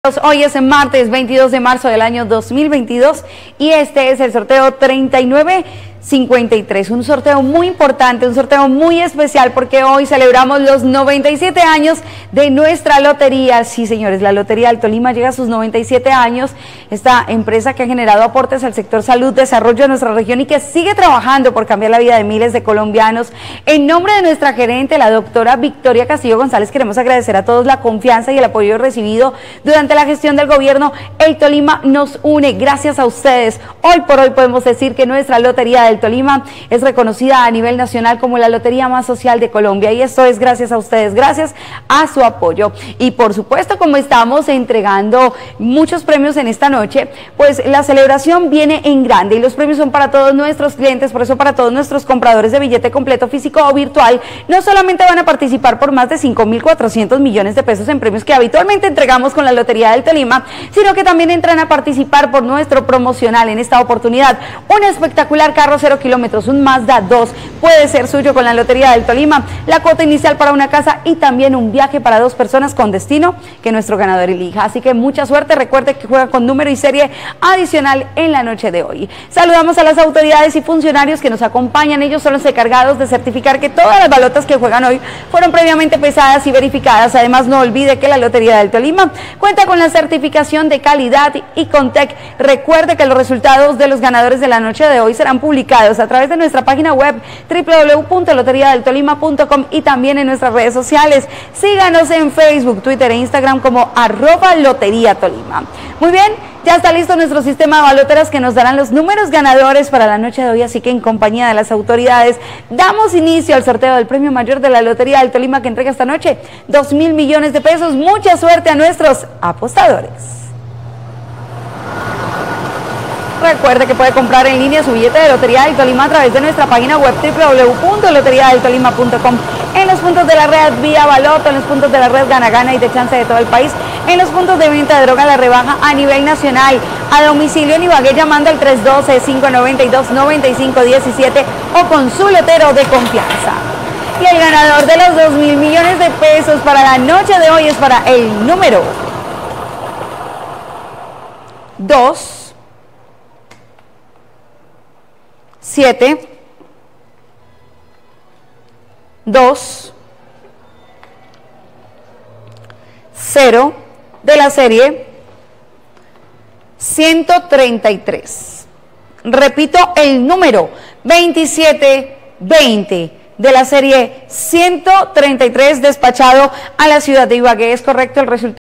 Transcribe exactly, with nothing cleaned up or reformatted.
Hoy es martes veintidós de marzo del año dos mil veintidós y este es el sorteo treinta y nueve cincuenta y tres, un sorteo muy importante, un sorteo muy especial porque hoy celebramos los noventa y siete años de nuestra lotería. Sí, señores, la Lotería del Tolima llega a sus noventa y siete años, esta empresa que ha generado aportes al sector salud, desarrollo de nuestra región y que sigue trabajando por cambiar la vida de miles de colombianos. En nombre de nuestra gerente, la doctora Victoria Castillo González, queremos agradecer a todos la confianza y el apoyo recibido durante la gestión del gobierno. El Tolima nos une, gracias a ustedes. Hoy por hoy podemos decir que nuestra Lotería del Tolima es reconocida a nivel nacional como la lotería más social de Colombia, y esto es gracias a ustedes, gracias a su apoyo. Y por supuesto, como estamos entregando muchos premios en esta noche, pues la celebración viene en grande y los premios son para todos nuestros clientes. Por eso, para todos nuestros compradores de billete completo físico o virtual, no solamente van a participar por más de cinco mil cuatrocientos millones de pesos en premios que habitualmente entregamos con la Lotería del Tolima, sino que también entran a participar por nuestro promocional en esta oportunidad. Un espectacular carro cero kilómetros, un Mazda dos, puede ser suyo con la Lotería del Tolima, la cuota inicial para una casa y también un viaje para dos personas con destino que nuestro ganador elija. Así que mucha suerte, recuerde que juega con número y serie adicional en la noche de hoy. Saludamos a las autoridades y funcionarios que nos acompañan. Ellos son los encargados de certificar que todas las balotas que juegan hoy fueron previamente pesadas y verificadas. Además, no olvide que la Lotería del Tolima cuenta con la certificación de calidad y Contec. Recuerde que los resultados de los ganadores de la noche de hoy serán publicados a través de nuestra página web doble u doble u doble u punto lotería del tolima punto com y también en nuestras redes sociales. Síganos en Facebook, Twitter e Instagram como arroba Lotería Tolima. Muy bien, ya está listo nuestro sistema de baloteras que nos darán los números ganadores para la noche de hoy, así que en compañía de las autoridades damos inicio al sorteo del premio mayor de la Lotería del Tolima que entrega esta noche dos mil millones de pesos. Mucha suerte a nuestros apostadores. Recuerde que puede comprar en línea su billete de Lotería del Tolima a través de nuestra página web doble u doble u doble u punto lotería del tolima punto com, en los puntos de la red Vía Baloto, en los puntos de la red Gana Gana y de Chance de todo el país, en los puntos de venta de droga La Rebaja a nivel nacional, a domicilio en Ibagué llamando al tres uno dos, cinco nueve dos, nueve cinco uno siete o con su lotero de confianza. Y el ganador de los dos mil millones de pesos para la noche de hoy es para el número dos, siete, dos, cero de la serie ciento treinta y tres. Repito, el número veintisiete veinte de la serie ciento treinta y tres despachado a la ciudad de Ibagué. ¿Es correcto el resultado?